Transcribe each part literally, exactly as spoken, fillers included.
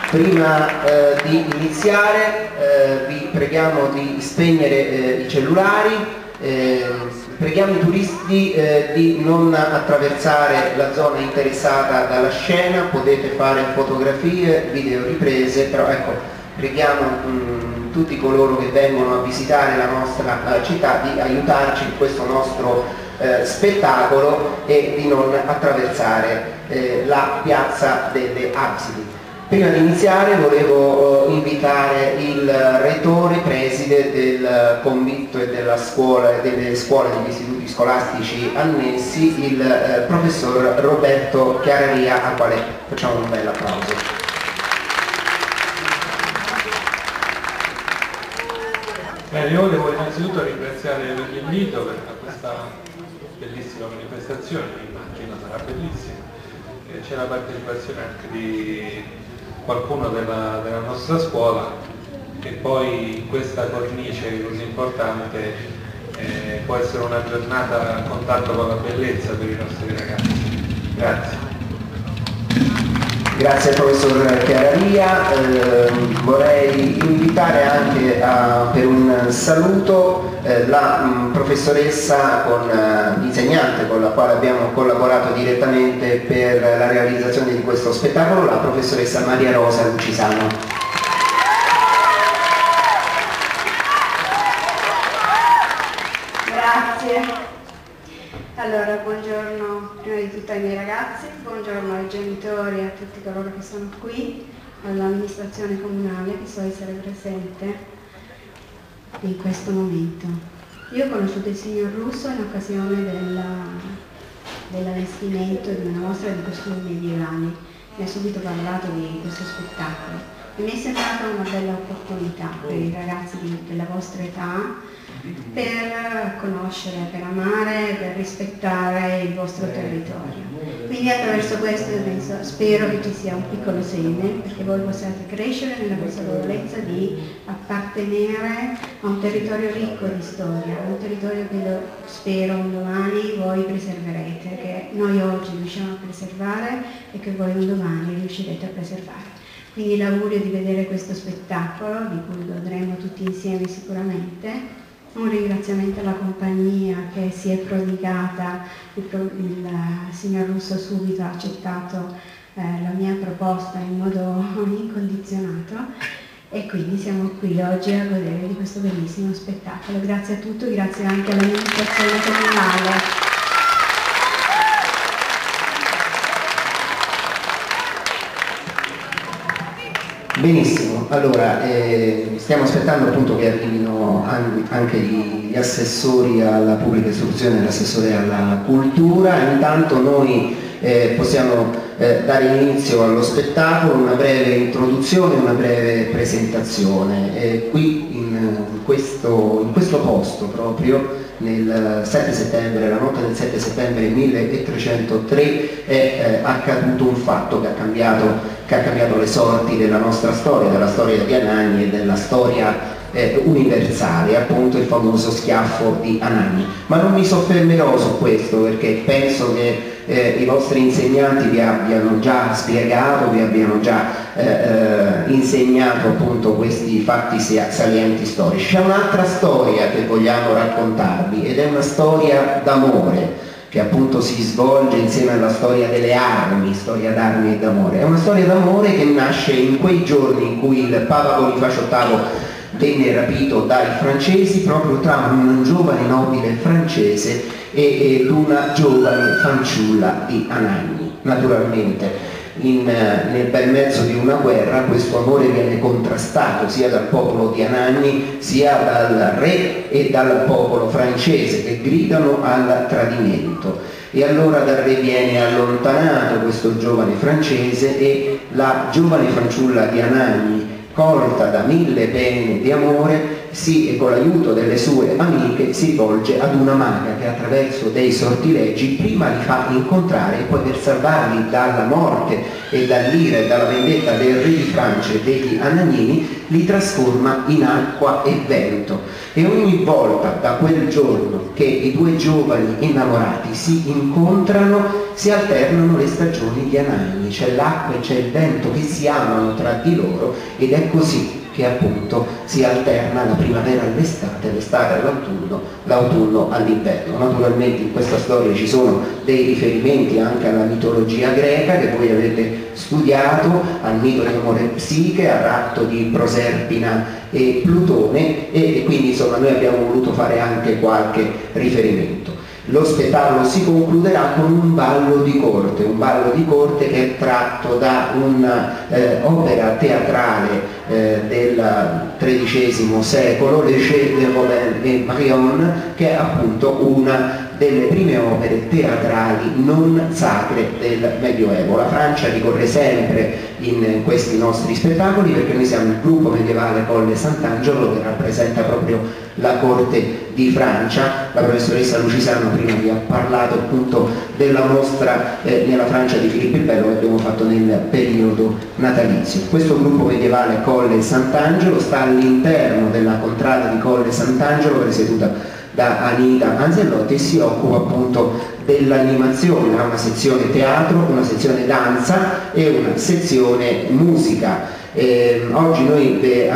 Prima eh, di iniziare eh, vi preghiamo di spegnere eh, i cellulari, eh, preghiamo i turisti eh, di non attraversare la zona interessata dalla scena, potete fare fotografie, video riprese, però ecco, preghiamo mh, tutti coloro che vengono a visitare la nostra eh, città di aiutarci in questo nostro eh, spettacolo e di non attraversare eh, la piazza delle Absidi. Prima di iniziare volevo uh, invitare il rettore preside del convitto e della scuola, delle scuole e degli istituti scolastici annessi, il uh, professor Roberto Chiararia, al quale facciamo un bel applauso. Bene, io volevo innanzitutto ringraziare per l'invito per questa bellissima manifestazione, che immagino sarà bellissima. C'è la partecipazione anche di qualcuno della, della nostra scuola, e poi in questa cornice così importante eh, può essere una giornata a contatto con la bellezza per i nostri ragazzi. Grazie. Grazie al professor Chiararia. Eh, vorrei invitare anche a, per un saluto eh, la mh, professoressa con uh, insegnante con la quale abbiamo collaborato direttamente per la realizzazione di questo spettacolo, la professoressa Maria Rosa Lucisano. Grazie. Allora, buongiorno prima di tutto ai miei ragazzi, buongiorno ai genitori e a tutti coloro che sono qui, all'amministrazione comunale che so essere presente in questo momento. Io ho conosciuto il signor Russo in occasione dell'allestimento di una mostra di costumi medievali. Mi ha subito parlato di questo spettacolo e mi è sembrata una bella opportunità per i ragazzi di, della vostra età per conoscere, per amare, per rispettare il vostro territorio. Quindi attraverso questo io penso, spero che ci sia un piccolo seme perché voi possiate crescere nella consapevolezza di appartenere a un territorio ricco di storia, un territorio che lo, spero un domani voi preserverete, che noi oggi riusciamo a preservare e che voi un domani riuscirete a preservare. Quindi l'augurio di vedere questo spettacolo, di cui godremo tutti insieme sicuramente. Un ringraziamento alla compagnia che si è prodigata, il, pro, il uh, signor Russo subito ha accettato eh, la mia proposta in modo incondizionato e quindi siamo qui oggi a godere di questo bellissimo spettacolo. Grazie a tutti, grazie anche all'amministrazione comunale. Benissimo, allora eh, stiamo aspettando appunto che arrivino an anche gli, gli assessori alla pubblica istruzione e l'assessore alla cultura. Intanto noi eh, possiamo eh, dare inizio allo spettacolo, una breve introduzione, una breve presentazione. Eh, qui in questo, in questo posto proprio nel sette settembre, la notte del sette settembre milletrecentotre è eh, accaduto un fatto che ha cambiato che ha cambiato le sorti della nostra storia, della storia di Anagni e della storia eh, universale, appunto il famoso schiaffo di Anagni. Ma non mi soffermerò su questo perché penso che eh, i vostri insegnanti vi abbiano già spiegato, vi abbiano già eh, eh, insegnato appunto questi fatti salienti storici. C'è un'altra storia che vogliamo raccontarvi ed è una storia d'amore, che appunto si svolge insieme alla storia delle armi, storia d'armi e d'amore. È una storia d'amore che nasce in quei giorni in cui il Papa Bonifacio ottavo venne rapito dai francesi, proprio tra un giovane nobile francese e, ed una giovane fanciulla di Anagni. Naturalmente in, nel bel mezzo di una guerra questo amore viene contrastato sia dal popolo di Anagni sia dal re e dal popolo francese che gridano al tradimento, e allora dal re viene allontanato questo giovane francese e la giovane fanciulla di Anagni, colta da mille pene di amore, si, con l'aiuto delle sue amiche, si rivolge ad una maga che attraverso dei sortilegi prima li fa incontrare e poi, per salvarli dalla morte e dall'ira e dalla vendetta del re di Francia e degli Anagnini, li trasforma in acqua e vento. E ogni volta da quel giorno che i due giovani innamorati si incontrano si alternano le stagioni di Anagni, c'è l'acqua e c'è il vento che si amano tra di loro, ed è così che appunto si alterna la primavera all'estate, l'estate all'autunno, l'autunno all'inverno. Naturalmente in questa storia ci sono dei riferimenti anche alla mitologia greca che voi avete studiato, al mito di Amore e Psiche, al ratto di Proserpina e Plutone, e quindi insomma noi abbiamo voluto fare anche qualche riferimento. Lo spettacolo si concluderà con un ballo di corte, un ballo di corte che è tratto da un'opera eh, teatrale eh, del tredicesimo secolo, Le Jeux de Robin et Marion, che è appunto una delle prime opere teatrali non sacre del Medioevo. La Francia ricorre sempre in questi nostri spettacoli perché noi siamo il gruppo medievale Colle Sant'Angelo che rappresenta proprio la corte di Francia. La professoressa Lucisano prima vi ha parlato appunto della mostra eh, nella Francia di Filippo il Bello che abbiamo fatto nel periodo natalizio. Questo gruppo medievale Colle Sant'Angelo sta all'interno della contrada di Colle Sant'Angelo, presieduta da Anita Anzellotti, e si occupa appunto dell'animazione. Ha una sezione teatro, una sezione danza e una sezione musica. Eh, oggi noi eh,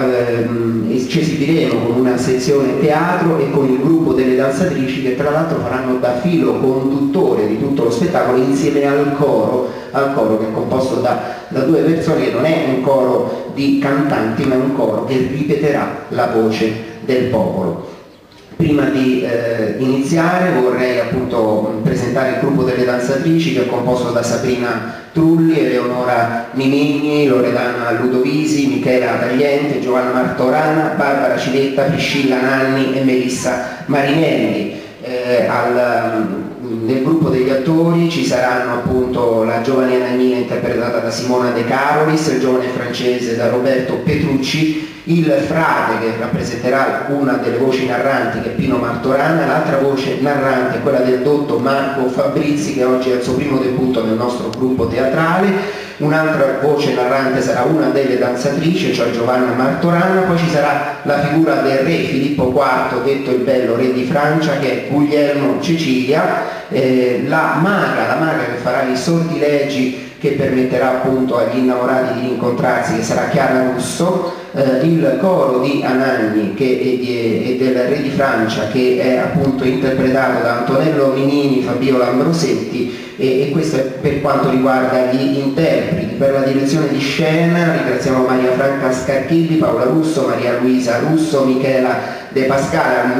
eh, ci esibiremo con una sezione teatro e con il gruppo delle danzatrici che tra l'altro faranno da filo conduttore di tutto lo spettacolo insieme al coro, al coro che è composto da, da due persone, che non è un coro di cantanti ma è un coro che ripeterà la voce del popolo. Prima di eh, iniziare vorrei appunto presentare il gruppo delle danzatrici che è composto da Sabrina Trulli, Eleonora Mimigni, Loredana Ludovisi, Michela Tagliente, Giovanna Martorana, Barbara Civetta, Priscilla Nanni e Melissa Marinelli. Eh, al, nel gruppo degli attori ci saranno appunto la giovane Anagnina interpretata da Simona De Carolis, il giovane francese da Roberto Petrucci, il frate che rappresenterà una delle voci narranti che è Pino Martorana, l'altra voce narrante è quella del dotto Marco Fabrizi che oggi è il suo primo debutto nel nostro gruppo teatrale. Un'altra voce narrante sarà una delle danzatrici, cioè Giovanna Martorana. Poi ci sarà la figura del re Filippo quarto, detto il Bello, re di Francia, che è Guglielmo Cecilia, eh, la maga, la maga che farà i sortilegi che permetterà appunto agli innamorati di incontrarsi, che sarà Chiara Russo, eh, il coro di Anagni che è, è del re di Francia, che è appunto interpretato da Antonello Minini, Fabiola Ambrosetti, e, e questo è per quanto riguarda gli interpreti. Per la direzione di scena ringraziamo Maria Franca Scarchilli, Paola Russo, Maria Luisa Russo, Michela De Pascala,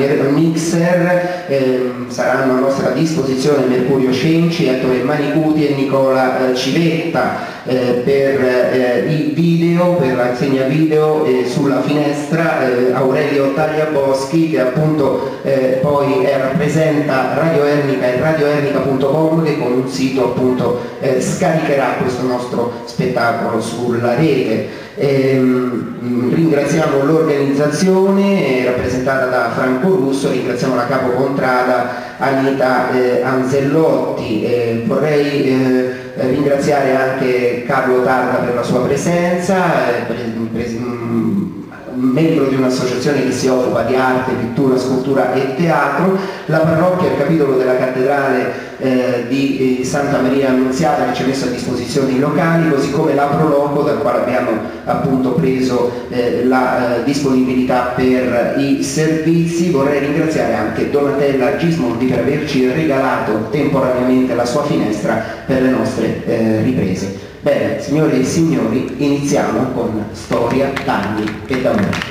mixer, eh, saranno a nostra disposizione Mercurio Cenci, Ettore Manicuti e Nicola eh, Civetta. Eh, per eh, i video, per la segna video eh, sulla finestra eh, Aurelio Tagliaboschi, che appunto eh, poi eh, rappresenta Radio Ernica e radioernica punto com, che con un sito appunto eh, scaricherà questo nostro spettacolo sulla rete. Ehm, ringraziamo l'organizzazione eh, rappresentata da Franco Russo, ringraziamo la capo contrada Anita eh, Anzellotti. Eh, vorrei eh, ringraziare anche Carlo Tarda per la sua presenza, eh, pre, pre, membro di un'associazione che si occupa di arte, pittura, scultura e teatro, la parrocchia, il capitolo della cattedrale eh, di eh, Santa Maria Annunziata che ci ha messo a disposizione i locali, così come la Proloco, dal quale abbiamo appunto preso eh, la eh, disponibilità per i servizi. Vorrei ringraziare anche Donatella Gismondi per averci regalato temporaneamente la sua finestra per le nostre eh, riprese. Bene, signore e signori, iniziamo con Storia d'anni e d'amore.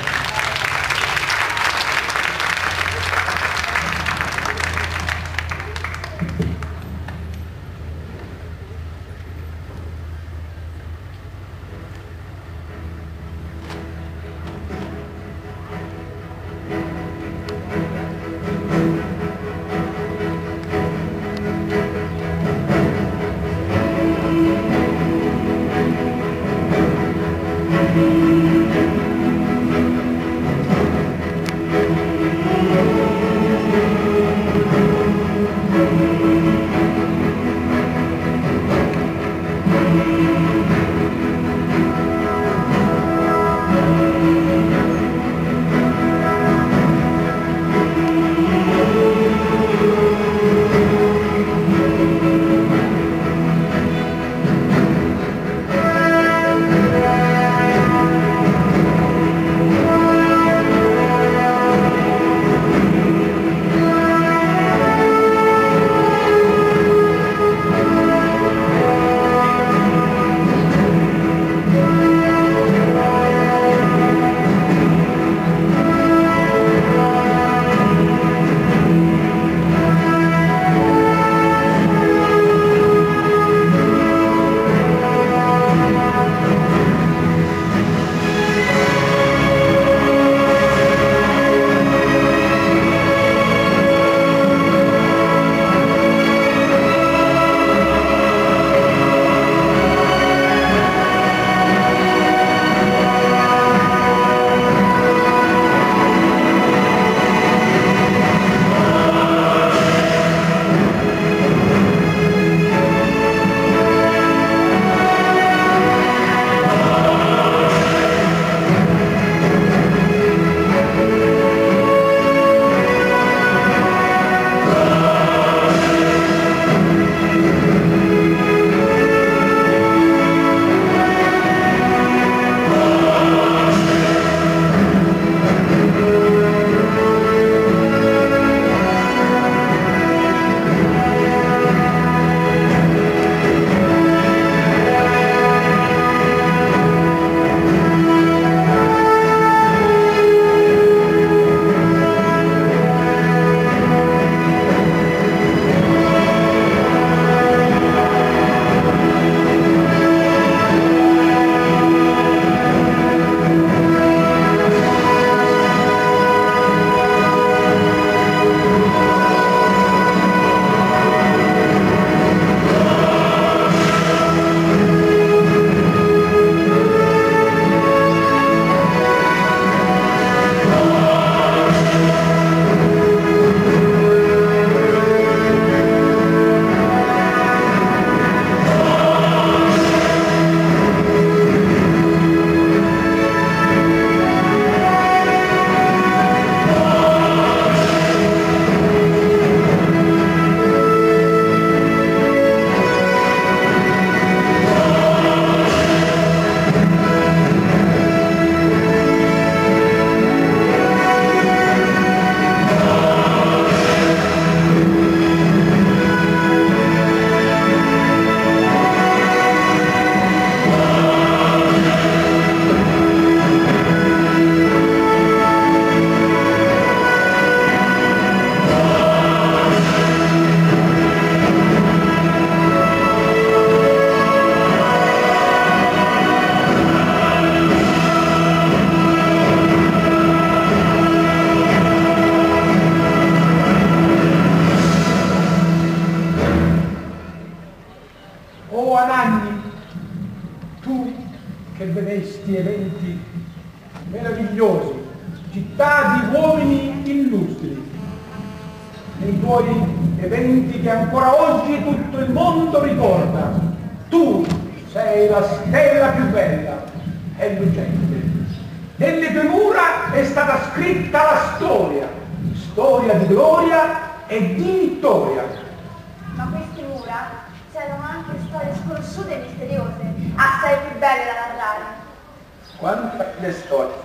questi eventi meravigliosi, città di uomini illustri, nei tuoi eventi che ancora oggi tutto il mondo ricorda. Tu sei la stella più bella e lucente. Nelle tue mura è stata scritta la storia, storia di gloria e di vittoria. Ma queste mura c'erano anche storie sconosciute e misteriose, assai più belle da narrare. Quante le storie?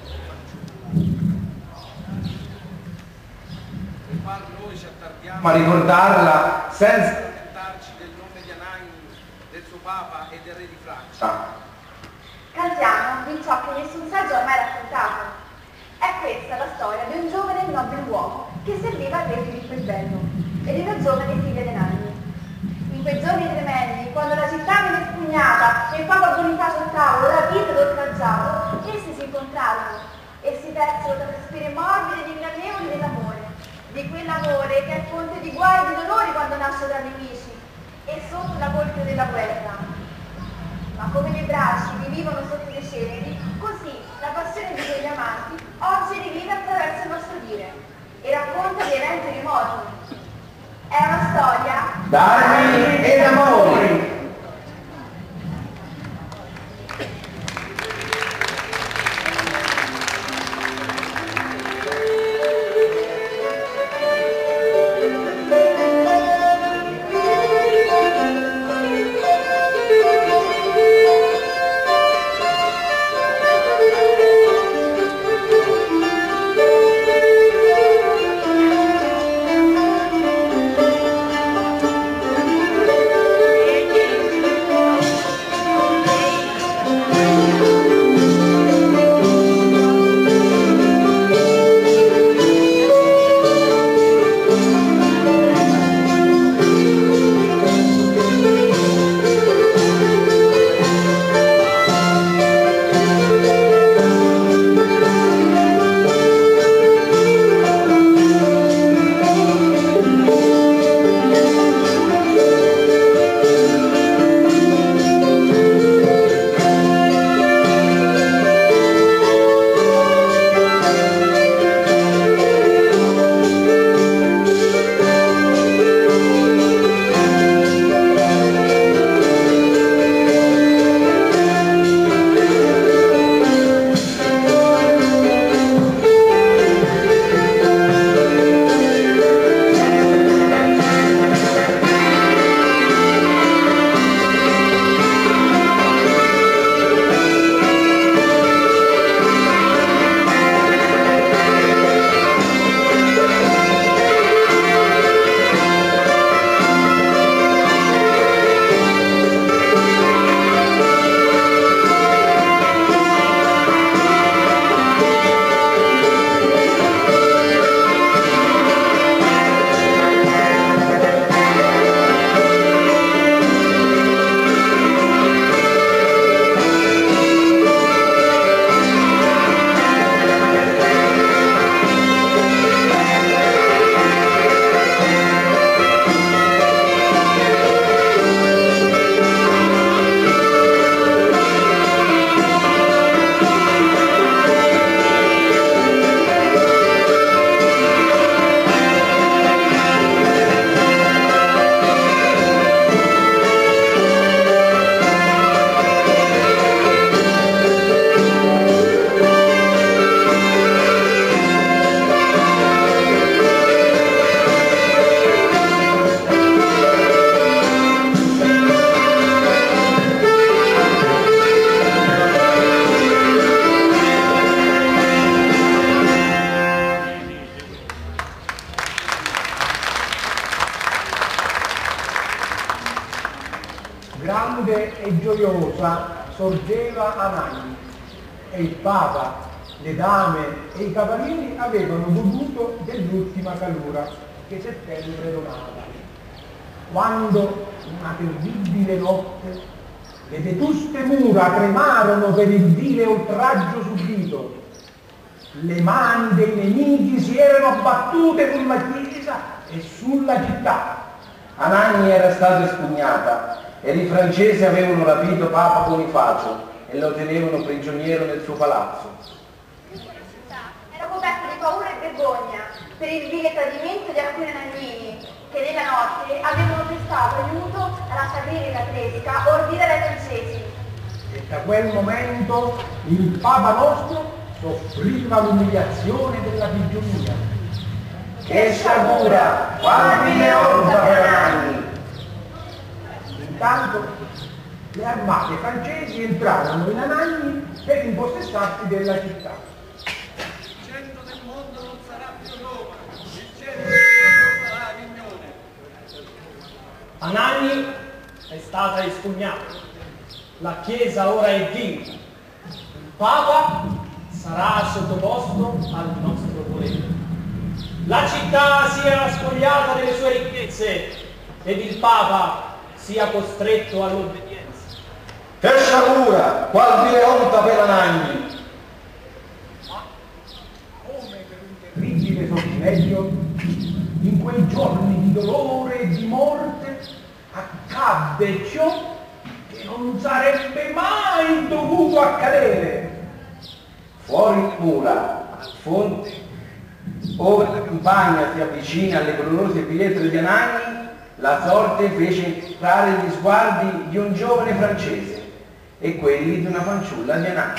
Noi ci attardiamo Ma ricordarla senza lamentarci del nome di Anagni, del suo papa e del re di Francia. ah. Cantiamo di ciò che nessun saggio ha mai raccontato. È questa la storia di un giovane e nobile uomo che serviva al re Filippo il Bello e di una giovane figlia di Anagni. In quei giorni tremendi, quando la città venne spugnata e il Papa Bonifacio ottavo rapito ed oltraggiato, essi si incontrarono e si persero tra respire morbide ed ingannevoli dell'amore, di quell'amore che è fonte di guai e di dolori quando nasce tra nemici e sotto la colpe della guerra. Ma come le braci vivono sotto le ceneri, così la passione di quegli amanti oggi rivive attraverso il nostro dire e racconta di eventi remoti. È una storia d'armi ed amori. grande e gioiosa sorgeva Anagni e il Papa, le dame e i cavalieri avevano goduto dell'ultima calura che settembre donava. Quando, una terribile notte, le vetuste mura tremarono per il vile oltraggio subito, le mani dei nemici si erano abbattute sulla chiesa e sulla città. Anagni era stata espugnata e i francesi avevano rapito Papa Bonifacio e e lo tenevano prigioniero nel suo palazzo. Era coperto di paura e vergogna per il vile tradimento di alcuni nannini che nella notte avevano prestato aiuto alla satirica tedesca ordita dai francesi. E da quel momento il Papa nostro soffriva l'umiliazione della prigionia. Che sciagura! Quanti ne orta per anni! Intanto le armate francesi entrarono in Anagni per impossessarsi della città. Il centro del mondo non sarà più Roma, il centro del mondo sarà Avignone. Anagni è stata espugnata. La Chiesa ora è vinta. Il Papa sarà sottoposto al nostro volere. La città sia spogliata delle sue ricchezze ed il Papa sia costretto all'obbedienza. Che sciagura! Qual vile onta per Anagni! Ma come per un terribile sortileggio, in quei giorni di dolore e di morte accadde ciò che non sarebbe mai dovuto accadere. Fuori il mura, al fonte, ove la campagna si avvicina alle colorose pietre di Anagni, la sorte fece entrare gli sguardi di un giovane francese e quelli di una fanciulla di Anagni.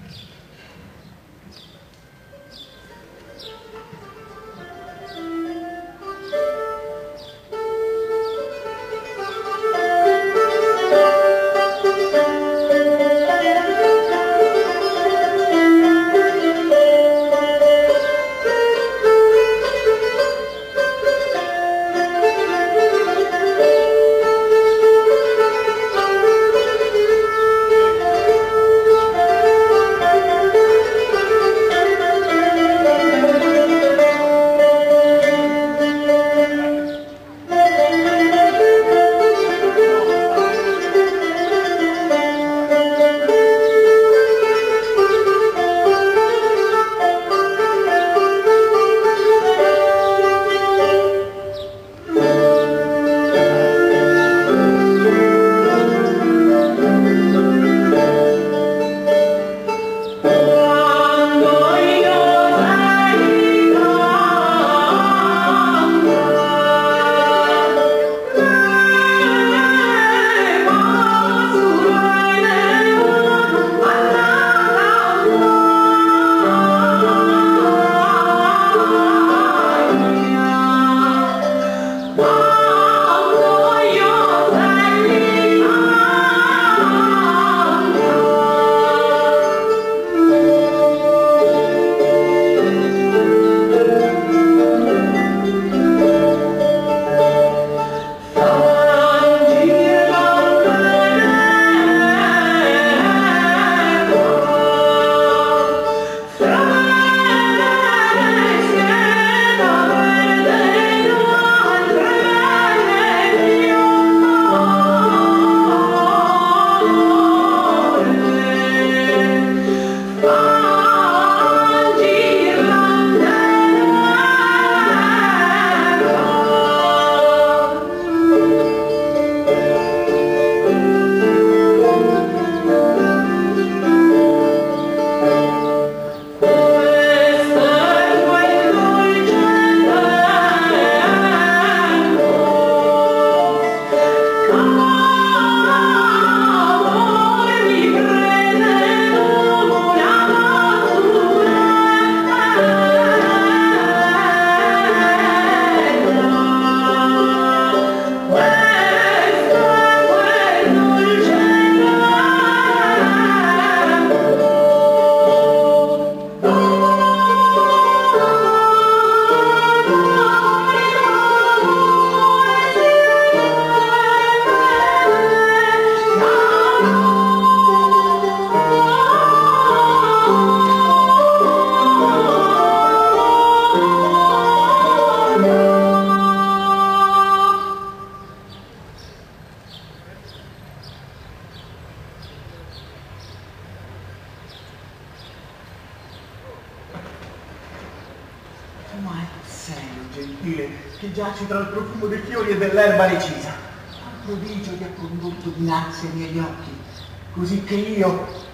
Ma è serio, gentile, che giaci tra il profumo dei fiori e dell'erba recisa. Un prodigio ti ha condotto dinanzi ai miei occhi, così che io,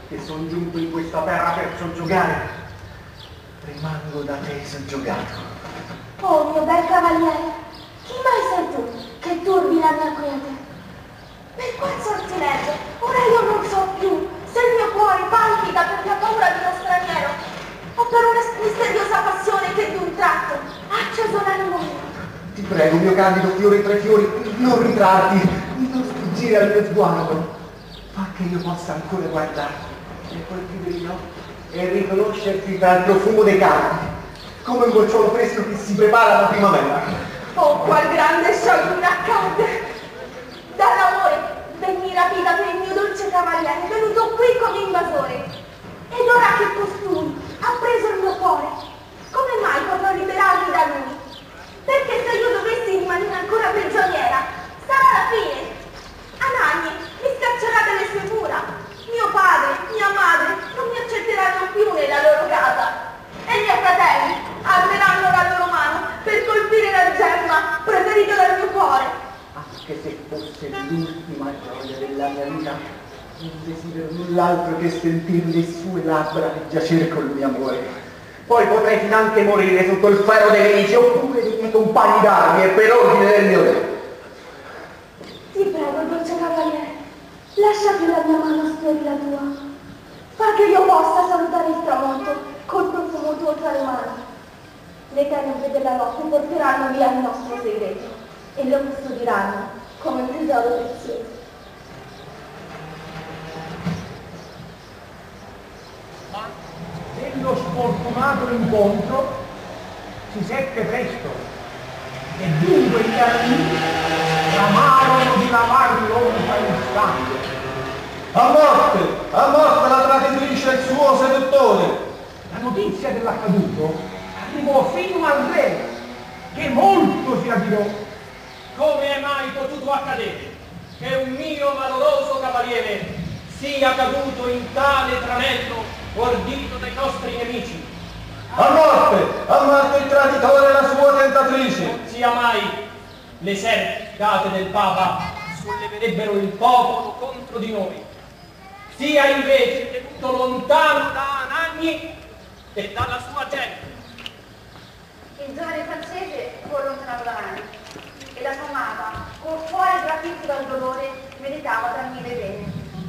che sono giunto in questa terra per soggiogare. Rimango da te soggiogato. Oh mio bel cavaliere, chi mai sei tu che turbi la mia quiete? Per qual sortilegio ora io non so più se il mio cuore palpita per la paura di uno straniero o per una misteriosa passione che d'un tratto ha acceso l'animo mio. Ti prego, mio candido fiore tra i fiori, non ritrarti, non sfuggire al mio sguardo. Fa che io possa ancora guardarti e poi chiudere gli occhi e riconoscerti tra il profumo dei campi, come un gocciolo fresco che si prepara alla primavera. Oh, qual grande sciagura accadde! Dall'amore venni rapita per il mio dolce cavaliere, venuto qui come invasore. Ed ora che costui ha preso il mio cuore, come mai potrò liberarmi da lui? Perché se io dovessi rimanere ancora prigioniera, sarà la fine. Anagni mi scaccerà dalle sue mura. Mio padre, mia madre non mi accetteranno più nella loro casa. E i miei fratelli alzeranno la loro mano per colpire la gemma preferita dal mio cuore. Anche se fosse l'ultima gioia della mia vita, non desidero null'altro che sentire le sue labbra e giacere col mio amore. Poi potrei finanche morire sotto il ferro dei nemici oppure dei miei compagni d'armi e per ordine del mio re. Ti prego, dolce cavaliere, lascia che la mia mano sfiori la tua. Fa che io possa salutare il tramonto col profumo tuo tra le mani. Le tenebre della notte porteranno via il nostro segreto e lo custodiranno come un tesoro prezioso. Nello sfortunato incontro si seppe presto e dunque gli anni amarono di lavarlo in sangue. A morte! A morte la traditrice e il suo seduttore! La notizia dell'accaduto arrivò fino al re, che molto si adirò. Come è mai potuto accadere che un mio valoroso cavaliere sia caduto in tale tranello ordito dai nostri nemici? A morte! A morte il traditore e la sua tentatrice! Non sia mai le serpi date del Papa solleverebbero il popolo contro di noi. Sia invece tenuto lontano da Anagni e dalla sua gente. Il giovane francese fu allontanato da Anagni e la sua amata, con cuore grafito dal dolore, meditava tra mille pene.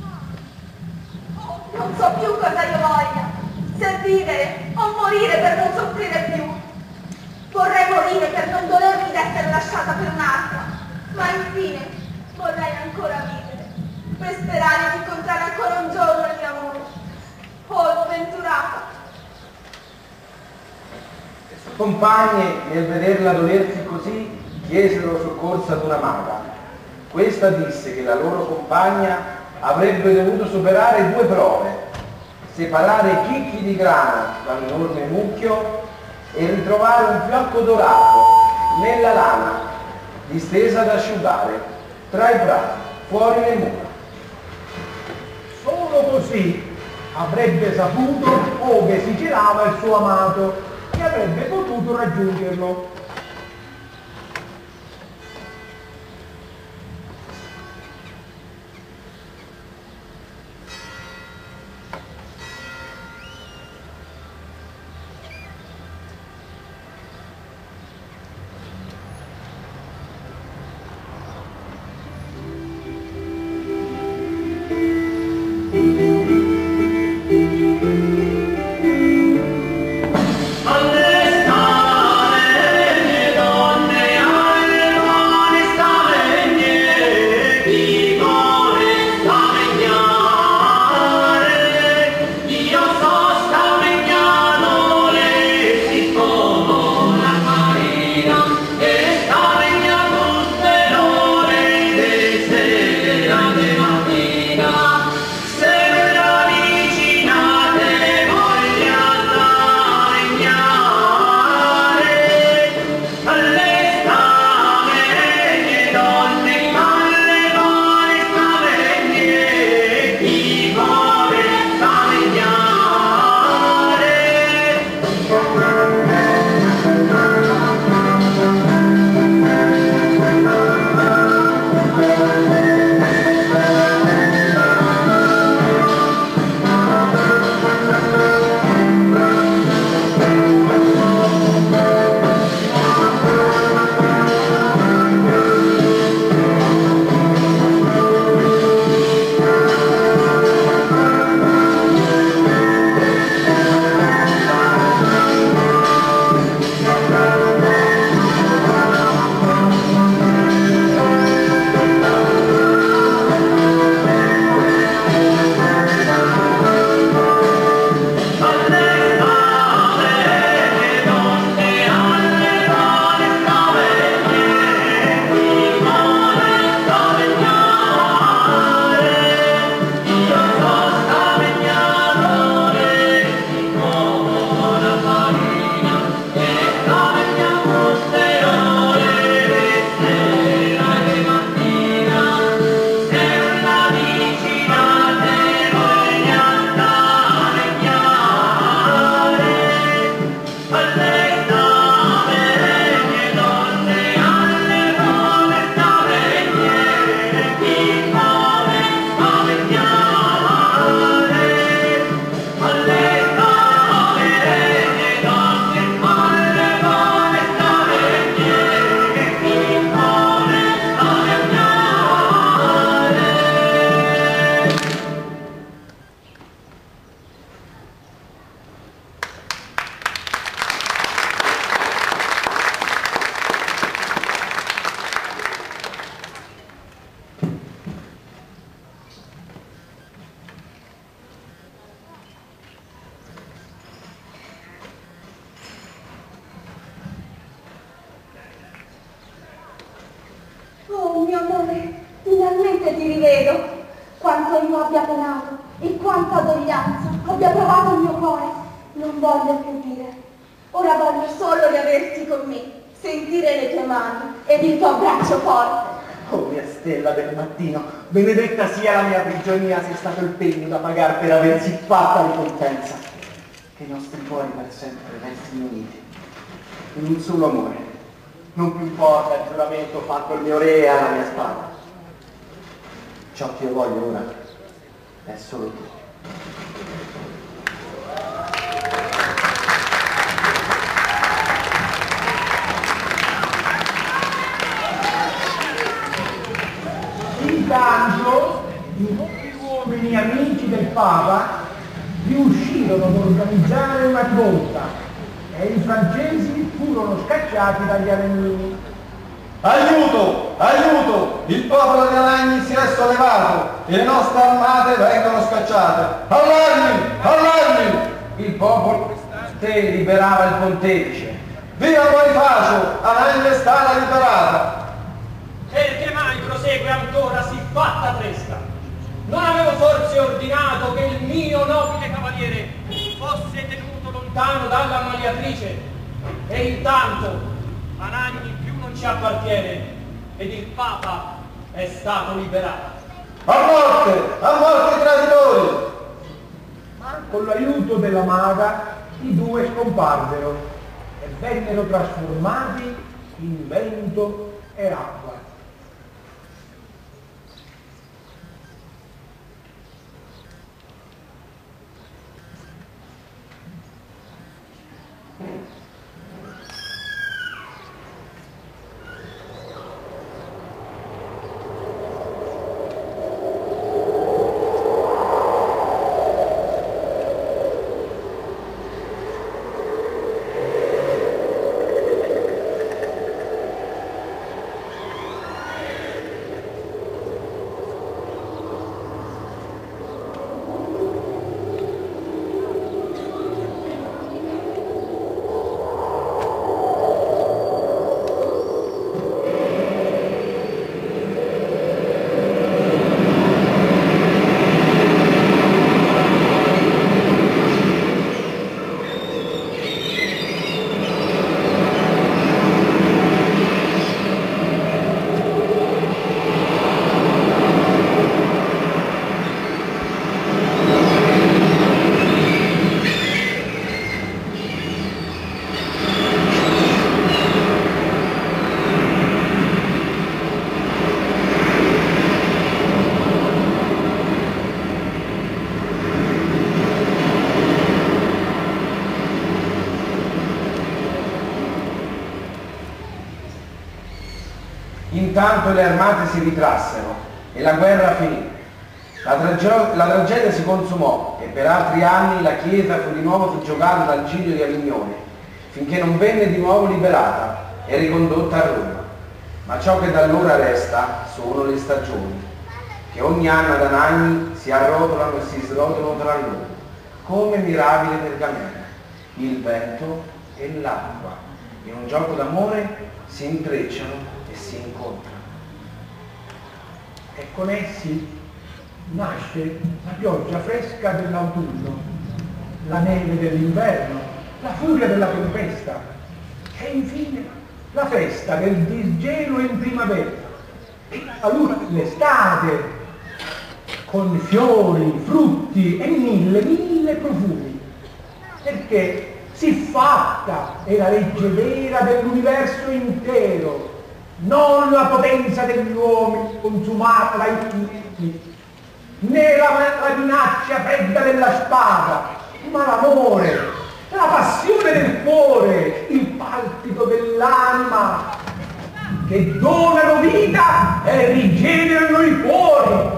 Non so più cosa io voglia, se vivere o morire per non soffrire più. Vorrei morire per non dolermi d'essere lasciata per un'altra, ma infine vorrei ancora vivere, per sperare di incontrare ancora un giorno il mio amore. Oh, sventurata! Le sue compagne, nel vederla dolersi così, chiesero soccorso ad una maga. Questa disse che la loro compagna avrebbe dovuto superare due prove: separare chicchi di grano dall'enorme mucchio e ritrovare un fiocco dorato nella lana distesa ad asciugare tra i prati fuori le mura. Solo così avrebbe saputo ove si celava il suo amato e avrebbe potuto raggiungerlo. mio amore, finalmente ti rivedo. Quanto io abbia penato e quanta doglianza abbia provato il mio cuore, non voglio più dire. Ora voglio solo riaverti con me, sentire le tue mani ed il tuo abbraccio forte. Oh mia stella del mattino, benedetta sia la mia prigionia sia stato il pegno da pagare per aversi fatta ricompensa. Che i nostri cuori per sempre restino uniti in un solo amore. Non più importa il giuramento fatto il mio re alla mia spada. Ciò che io voglio ora è solo tu. Intanto i nuovi uomini amici del Papa riuscirono ad organizzare una rivolta e i francesi furono scacciati dagli Avennini. Aiuto! Aiuto! Il popolo di Anagni si è sollevato e le nostre armate vengono scacciate. Allarmi! Allarmi! Il popolo te liberava il pontefice. Viva Bonifacio! Anagni è stata liberata! Perché mai prosegue ancora si fatta tresca? Non avevo forse ordinato che il mio nobile cavaliere fosse tenuto lontano dalla ammaliatrice? E intanto Anagni più non ci appartiene ed il Papa è stato liberato. A morte! A morte i traditori! Ma con l'aiuto della maga i due scomparvero e vennero trasformati in vento e acqua. Intanto le armate si ritrassero e la guerra finì. La, trage- la tragedia si consumò e per altri anni la Chiesa fu di nuovo soggiogata dal Giglio di Avignone, finché non venne di nuovo liberata e ricondotta a Roma. Ma ciò che da allora resta sono le stagioni, che ogni anno ad Anagni si arrotolano e si srotolano tra loro, come mirabili pergamene, il vento e l'acqua, in un gioco d'amore si intrecciano e si incontrano. E con essi nasce la pioggia fresca dell'autunno, la neve dell'inverno, la furia della tempesta e infine la festa del disgelo in primavera, a lui l'estate con fiori, frutti e mille, mille profumi, perché siffatta è la legge vera dell'universo intero, non la potenza degli uomini consumata dai figli, né la, la minaccia fredda della spada, ma l'amore, la passione del cuore, il palpito dell'anima, che donano vita e rigenerano i cuori.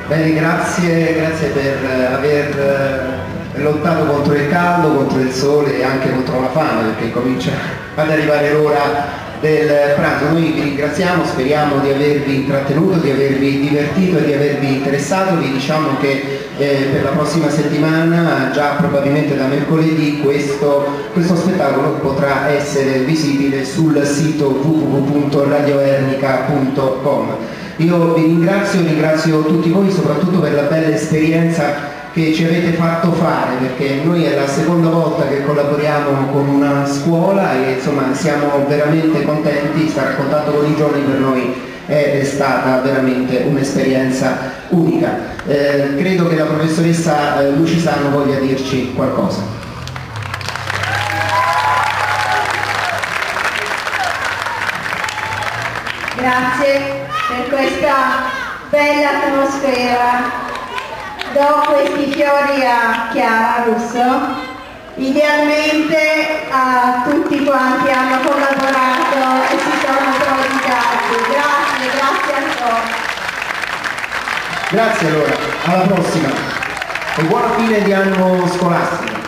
Bene, grazie, grazie per aver lottato contro il caldo, contro il sole e anche contro la fame, perché comincia ad arrivare l'ora del pranzo. Noi vi ringraziamo, speriamo di avervi intrattenuto, di avervi divertito e di avervi interessato. Vi diciamo che eh, per la prossima settimana, già probabilmente da mercoledì, questo, questo spettacolo potrà essere visibile sul sito w w w punto radio ernica punto com. Io vi ringrazio, ringrazio tutti voi soprattutto per la bella esperienza che ci avete fatto fare, perché noi è la seconda volta che collaboriamo con una scuola e insomma siamo veramente contenti. Stare a contatto con i giovani per noi è stata veramente un'esperienza unica. Eh, credo che la professoressa eh, Lucisano voglia dirci qualcosa. Grazie per questa bella atmosfera. Do questi fiori a Chiara Russo, idealmente a tutti quanti hanno collaborato e si sono prodigati. Grazie, grazie ancora. Grazie allora, alla prossima e buona fine di anno scolastico.